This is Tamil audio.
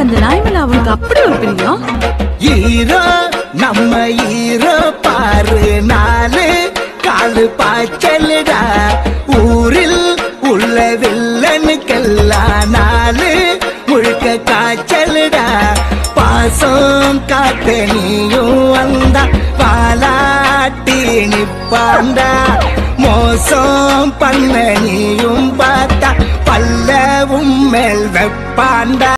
அந்த நாய் மேல அவனுக்கு அப்படி ஒரு பிரியம். ஈரோ நம்ம ஈரோ பாரு நாலு காலு பாய்ச்சலுடா. ஊரில் உள்ள வில்லனுக்கெல்லாம் நாலு முழுக்க காய்ச்சலுடா. பாசம் காத்த நீயும் வந்தா பாலாட்டி நிப்பாண்டா. மோசம் பண்ண நீயும் பார்த்தா பல்லவும் மேல் வெப்பாண்டா.